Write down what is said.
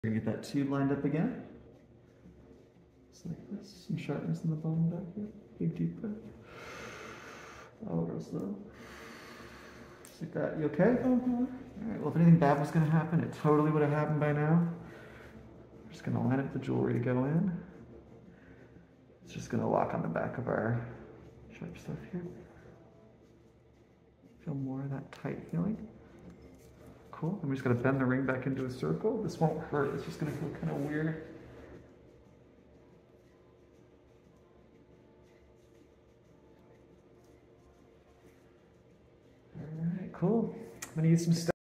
We're gonna get that tube lined up again. Just like this. Some sharpness in the bone back here. Big deep breath. Oh, real slow. Just like that. You okay? Mm-hmm. Alright, well if anything bad was gonna happen, it totally would have happened by now. We're just gonna line up the jewelry to go in. It's just gonna lock on the back of our sharp stuff here. Feel more of that tight feeling. Cool. And we're just gonna bend the ring back into a circle. This won't hurt. It's just gonna feel kind of weird. All right, cool. I'm gonna use some stuff.